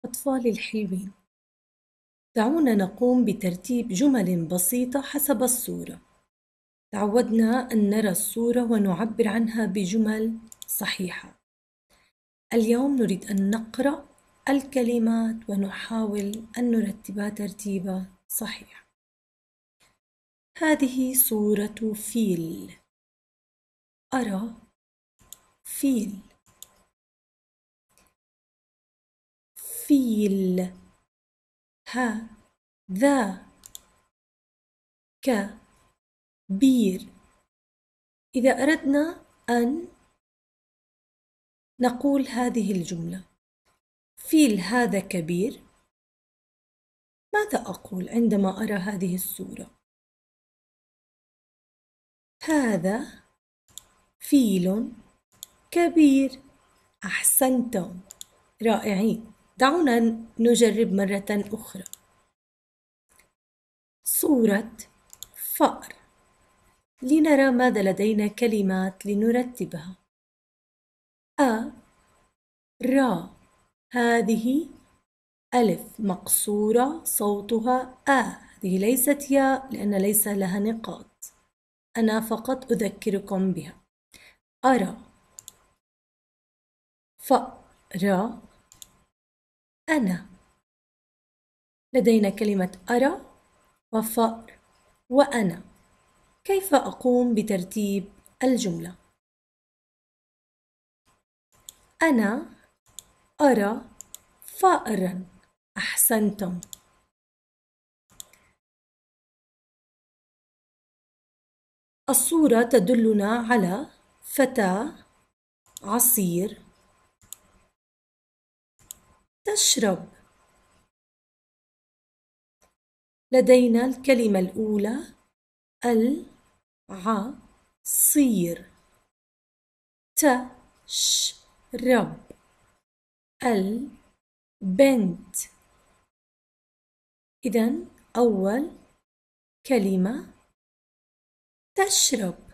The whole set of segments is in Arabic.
أطفالي الحلوين، دعونا نقوم بترتيب جمل بسيطة حسب الصورة. تعودنا أن نرى الصورة ونعبر عنها بجمل صحيحة. اليوم نريد أن نقرأ الكلمات ونحاول أن نرتبها ترتيبا صحيح. هذه صورة فيل. أرى فيل. فيل. هذا كبير. إذا أردنا أن نقول هذه الجملة: فيل هذا كبير، ماذا أقول عندما أرى هذه الصورة؟ هذا فيل كبير. أحسنتم، رائعين. دعونا نجرب مرة أخرى. صورة فأر، لنرى ماذا لدينا كلمات لنرتبها. را، هذه ألف مقصورة صوتها هذه ليست ياء لأن ليس لها نقاط، أنا فقط أذكركم بها. أرى. فأرى. أنا. لدينا كلمة أرى وفأر وأنا. كيف أقوم بترتيب الجملة؟ أنا أرى فأرا. أحسنتم. الصورة تدلنا على فتاة عصير تشرب. لدينا الكلمة الأولى العصير. تشرب. البنت. إذن أول كلمة تشرب.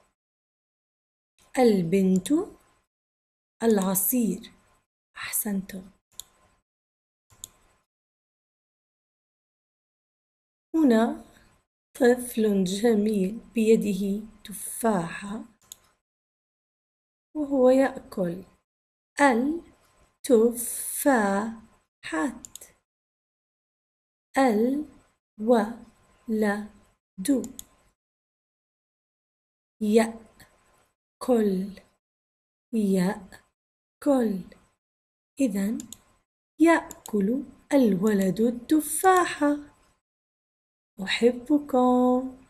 البنت العصير. أحسنتم. هنا طفل جميل بيده تفاحة وهو يأكل التفاحة. الولد يأكل. يأكل. إذن يأكل الولد التفاحة. أحبكم.